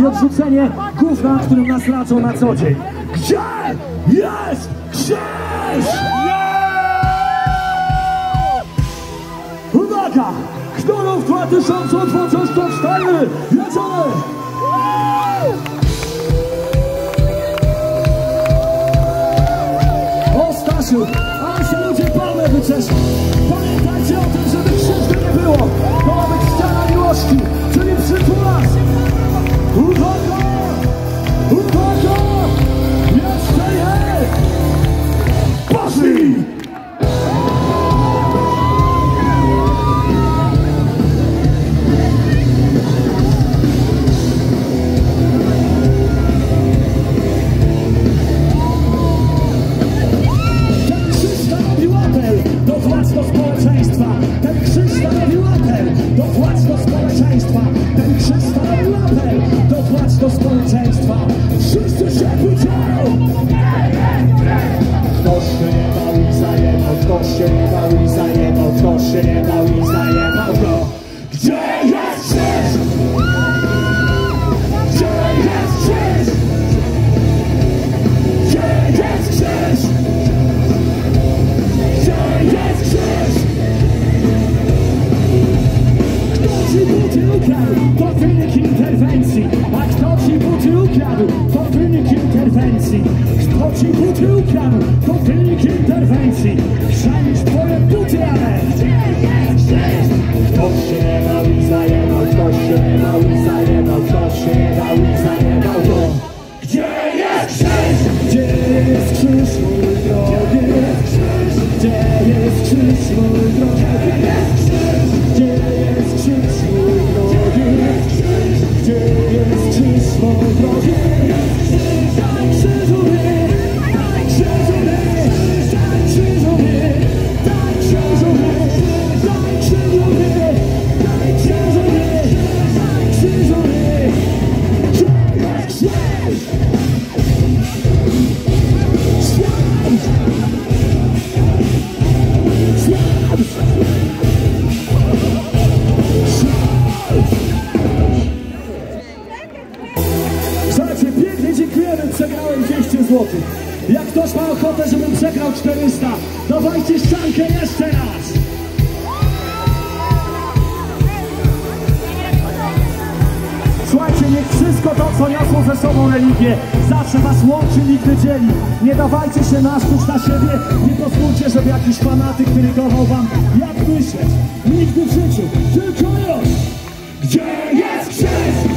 i odrzucenie gówna, którym nas raczą na co dzień. Gdzie jest krzyż? Uwaga! Knurów 2024! Jedziemy! O Stasiu, ale się ludzie palmę wyczeszą. Pamiętajcie o tym, żeby krzywdy nie było. To ma być ściana miłości, czyli przytulas. Uwaga! Uwaga! Jeszcze jest! Poszli! Do społeczeństwa, ten krzyż stanowił apel, dopłać do społeczeństwa, ten krzyż stanowił apel, dopłać do społeczeństwa. Wszyscy się budzą! Ktoś się nie dał i zajebał, ktoś się nie dał i zajebał, ktoś się nie dał i zajebał go. Gdzie jest krzyż? Gdzie jest krzyż? Gdzie jest krzyż? Kto ci buty ukradł, to wynik interwencji. A kto ci buty ukradł, to wynik interwencji. Kto ci buty ukradł, to wynik interwencji. Chrzanisz twoje buty, ale ktoś się nie dał i zajebał, ktoś się nie dał i zajebał, ktoś się nie dał i zajebał go. Gdzie jest krzyż? Gdzie jest krzyż, mój drogi? Gdzie jest krzyż, mój drogi? Gdzie jest krzyż, mój drogi? Gdzie jest krzyż, mój drogi? Daj krzyżowy, daj krzyżowy, daj krzyżowy, daj krzyżowy, daj krzyżowy, daj krzyżowy, daj krzyżowy. Gdzie jest krzyż? Słuchajcie, pięknie dziękujemy, przegrałem 200 zł. Jak ktoś ma ochotę, żebym przegrał 400, dawajcie ściankę jeszcze raz. Słuchajcie, niech wszystko to, co niosło ze sobą religię, zawsze was łączy, nigdy dzieli. Nie dawajcie się naszkuć na siebie, nie pozwólcie, żeby jakiś fanatyk, który kochał wam jak myśleć. Nigdy w życiu, tylko już. Gdzie jest krzyż?